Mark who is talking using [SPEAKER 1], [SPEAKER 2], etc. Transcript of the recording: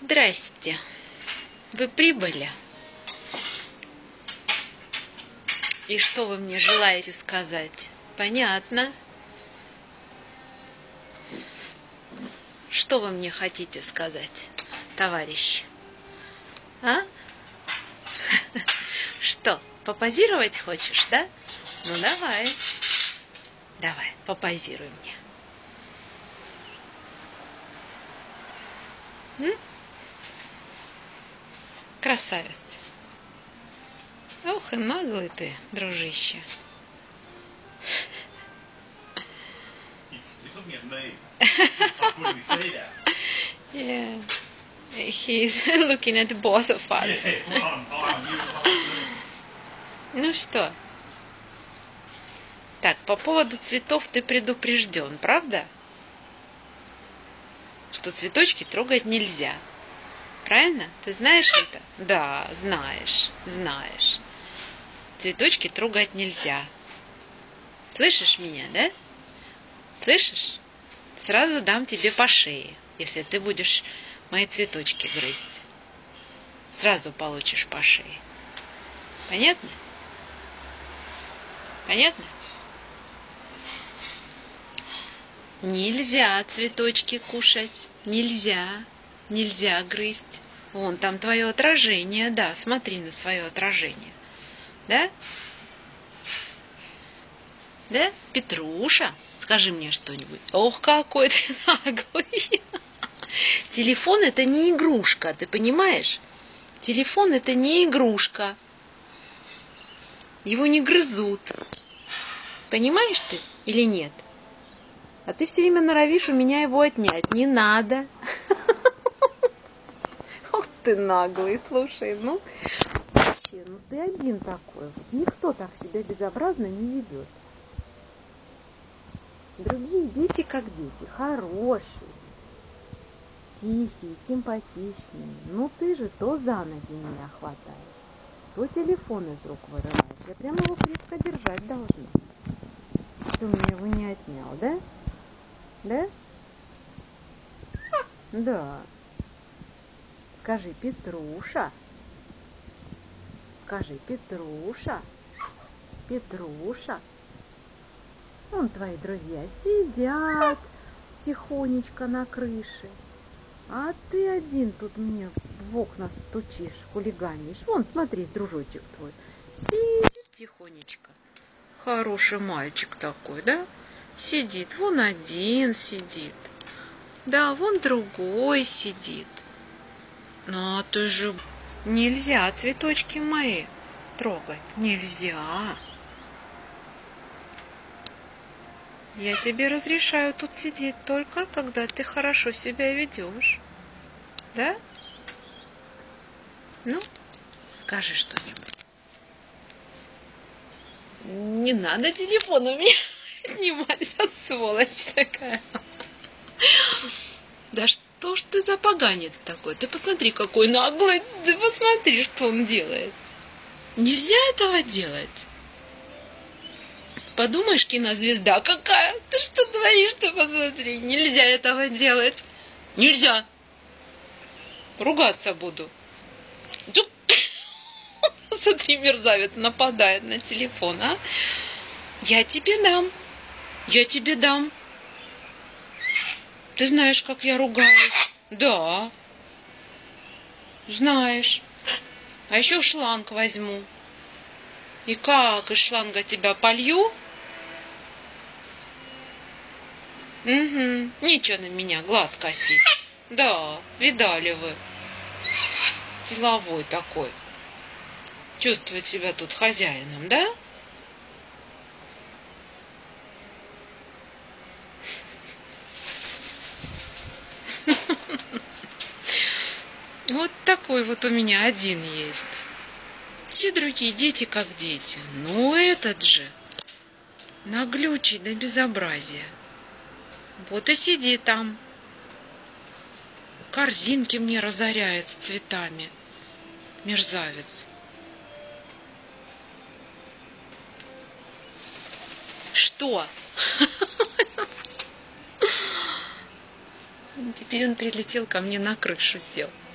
[SPEAKER 1] Здрасте. Вы прибыли? И что вы мне желаете сказать? Понятно. Что вы мне хотите сказать, товарищ? А? Что, попозировать хочешь, да? Ну давай. Давай, попозируй мне. Красавец. Ох, и наглый ты, дружище. Yeah. He's looking at both of us. Ну что? Так, по поводу цветов ты предупрежден, правда? Что цветочки трогать нельзя. Правильно? Ты знаешь это? Да, знаешь. Цветочки трогать нельзя. Слышишь меня, да? Слышишь? Сразу дам тебе по шее, если ты будешь мои цветочки грызть. Сразу получишь по шее. Понятно? Понятно? Нельзя цветочки кушать. Нельзя. Нельзя грызть. Вон там твое отражение. Да, смотри на свое отражение. Да? Да? Петруша, скажи мне что-нибудь. Ох, какой ты наглый. Телефон это не игрушка, ты понимаешь? Телефон это не игрушка. Его не грызут. Понимаешь ты или нет? А ты все время норовишь у меня его отнять. Не надо. Ох ты наглый, слушай, ну вообще, ну ты один такой. Никто так себя безобразно не ведет. Другие дети как дети, хорошие, тихие, симпатичные. Ну ты же то за ноги меня хватаешь, то телефон из рук вырываешь. Я прямо его крепко держать должна. Ты мне его не отнял, да? Да? Да. Скажи, Петруша. Скажи, Петруша. Петруша. Вон твои друзья сидят тихонечко на крыше. А ты один тут мне в окна стучишь, хулиганишь. Вон, смотри, дружочек твой. Сидит тихонечко. Хороший мальчик такой, да? Сидит. Вон один сидит. Да, вон другой сидит. Ну, а ты же... Нельзя цветочки мои трогать. Нельзя. Я тебе разрешаю тут сидеть только, когда ты хорошо себя ведешь. Да? Ну, скажи что-нибудь. Не надо телефон у меня отнимать, сволочь такая. Да что ж ты за поганец такой? Ты посмотри, какой наглый. Ты посмотри, что он делает. Нельзя этого делать. Подумаешь, кинозвезда какая. Ты что творишь, ты посмотри. Нельзя этого делать. Нельзя. Ругаться буду. Смотри, мерзавец нападает на телефон, а? Я тебе дам. Я тебе дам. Ты знаешь, как я ругаюсь? Да. Знаешь. А еще шланг возьму. И как из шланга тебя полью? Угу. Нечего на меня глаз косить. Да, видали вы. Деловой такой. Чувствует себя тут хозяином, да? Вот такой вот у меня один есть. Все другие дети как дети. Но этот же наглючий до безобразия. Вот и сиди там. Корзинки мне разоряет с цветами. Мерзавец. Что? Теперь он прилетел ко мне на крышу, сел.